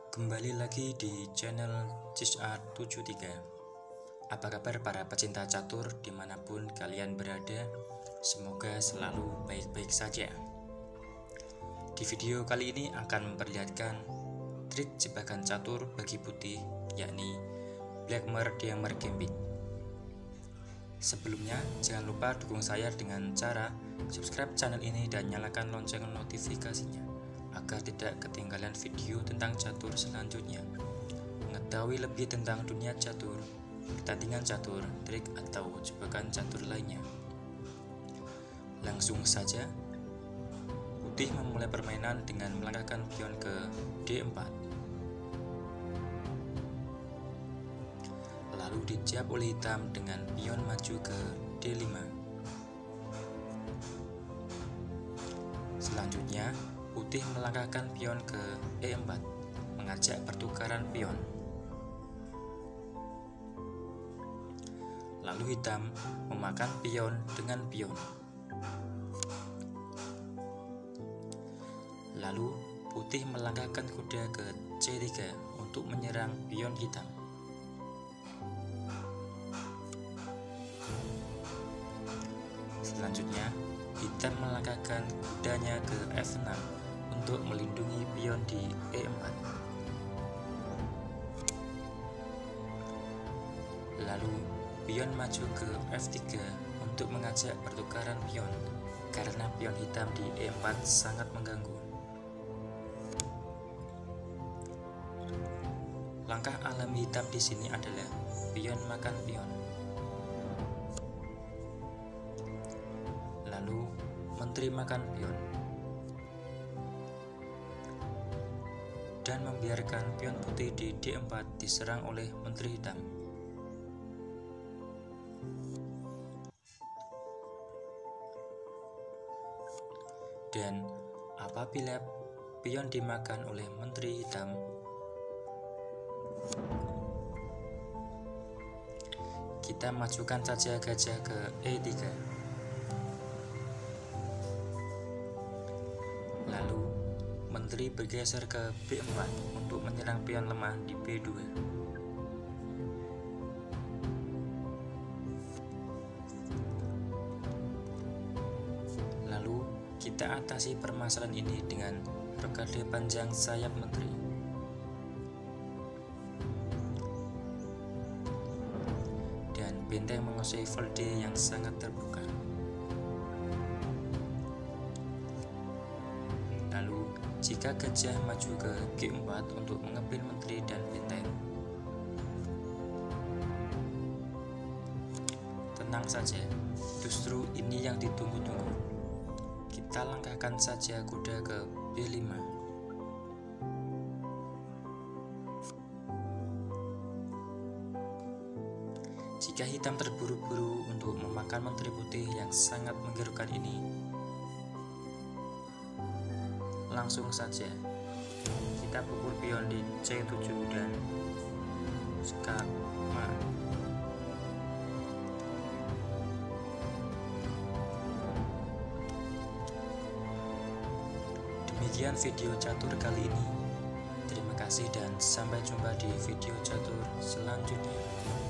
Kembali lagi di channel CISART73. Apa kabar para pecinta catur dimanapun kalian berada? Semoga selalu baik-baik saja. Di video kali ini akan memperlihatkan trik jebakan catur bagi putih, yakni Blackmer Diamer Gambit. Sebelumnya, jangan lupa dukung saya dengan cara subscribe channel ini dan nyalakan lonceng notifikasinya agar tidak ketinggalan video tentang catur selanjutnya. Mengetahui lebih tentang dunia catur, pertandingan catur, trik atau jebakan catur lainnya. Langsung saja, putih memulai permainan dengan melangkahkan pion ke D4. Lalu dijawab oleh hitam dengan pion maju ke D5. Selanjutnya, putih melangkahkan pion ke E4, mengajak pertukaran pion. Lalu hitam memakan pion dengan pion. Lalu putih melangkahkan kuda ke C3 untuk menyerang pion hitam. Selanjutnya, hitam melangkahkan kudanya ke F6 untuk melindungi pion di E4. Lalu pion maju ke F3 untuk mengajak pertukaran pion karena pion hitam di E4 sangat mengganggu. Langkah alami hitam di sini adalah pion makan pion. Lalu menteri makan pion dan membiarkan pion putih di D4 diserang oleh menteri hitam. Dan apabila pion dimakan oleh menteri hitam, kita majukan saja gajah ke E3. Lalu menteri bergeser ke B4 untuk menyerang pion lemah di B2. Lalu kita atasi permasalahan ini dengan rokade panjang sayap menteri. Dan benteng menguasai fold yang sangat terbuka. Lalu, jika gajah maju ke G4 untuk mengambil menteri dan benteng, tenang saja, justru ini yang ditunggu-tunggu. Kita langkahkan saja kuda ke B5. Jika hitam terburu-buru untuk memakan menteri putih yang sangat menggerukan ini, langsung saja kita pukul pion di C7 dan skema. Demikian video catur kali ini. Terima kasih dan sampai jumpa di video catur selanjutnya.